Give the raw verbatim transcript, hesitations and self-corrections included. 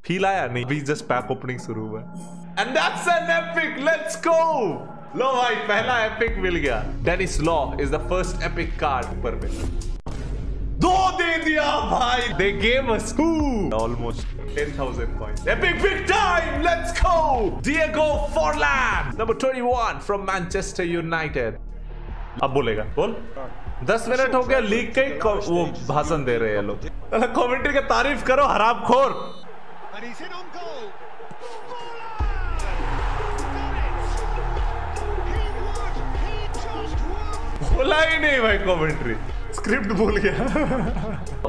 Feel आया नहीं, अभी जस्ट पैक ओपनिंग शुरू हुआ and that's an epic, let's go. लो भाई पहला एपिक मिल गया। Denis Law is the first epic card पर में दो दे दिया भाई। They gave us almost ten thousand coins. Epic big time, let's go. Diego Forlan, number twenty-one from Manchester United. अब बोलेगा, बोल। दस मिनट हो गया लीग के वो भाषण दे रहे हैं लोग। कमेंट्री की तारीफ करो हरामखोर। बोला ही नहीं भाई, कमेंट्री स्क्रिप्ट भूल गया।